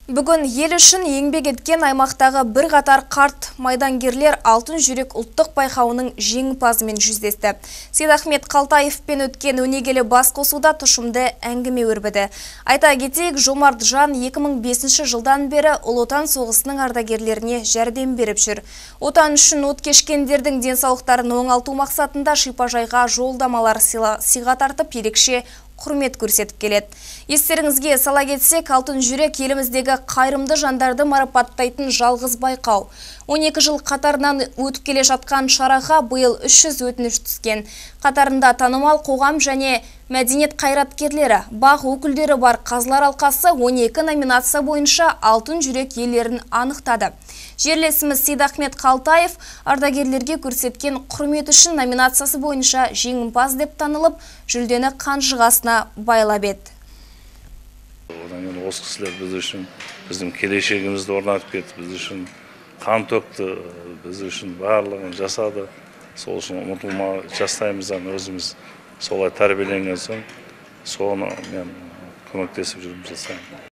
Бүгін ел үшін еңбек еткен аймақтағы бір қатар қарт майдангерлер Алтын жүрек ұлттық байқауының жеңімпазымен жүздесті. Сейдахмет Қалтаевпен өткен өнегелі басқосуда тұшымды әңгіме өрбіді. Айта кетейік, Жомарт Жан 2005 жылдан бері Ұлы Отан соғысының ардагерлеріне жәрдем беріп жүр. Отан үшін от кешкендердің денсаулықтарын оңалту мақсатында шипажайға жолдамалар сыйға тартып ерекше құрмет көрсетіп келеді. Естеріңізге сала кетсек, Алтын жүрек еліміздегі қайырымды жандарды марапаттайтын жалғыз байқау. 12 жыл қатарынан өтіп келе жатқан шараға биыл 300 өтініш түскен. Қатарында танымал қоғам және мәдениет қайраткерлері, бақ өкілдері бар Қазылар алқасы 12 номинация бойынша Алтын жүрек иелерін анықтады. Жерлесіміз Сейдахмет Қалтаев ардагерлерге көрсеткен құрмет үшін номинациясы бойынша жеңімпаз деп танылып, жүлдені қанжығасына байлап еді. Одан кейін осы кісілер біз үшін біздің келешегімізді орнатып кетті, біз үшін қан төкті, біз үшін барлығын жасады. Сол үшін ұмытылмай жастайымыздан өзіміз солай тәрбиеленген соң, соны мен көмектесіп жүрмін жасаймын.